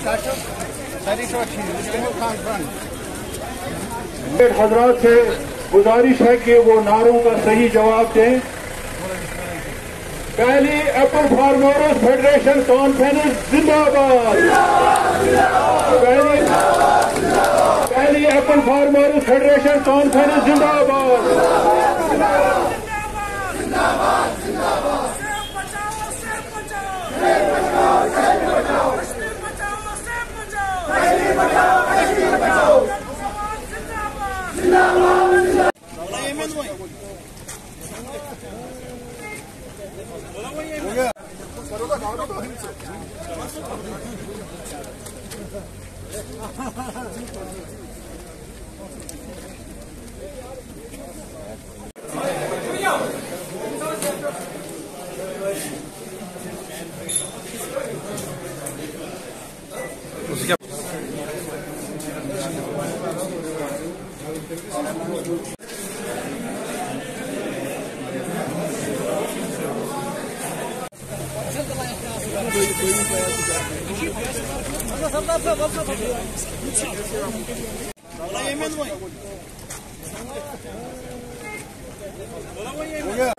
हजरात से गुजारिश है कि वो नारों का सही जवाब दें। पहली एप्पल फार्मर्स फेडरेशन कॉन्फ्रेंस जिंदाबाद। पहली एप्पल फार्मर्स फेडरेशन कॉन्फ्रेंस जिंदाबाद। बोला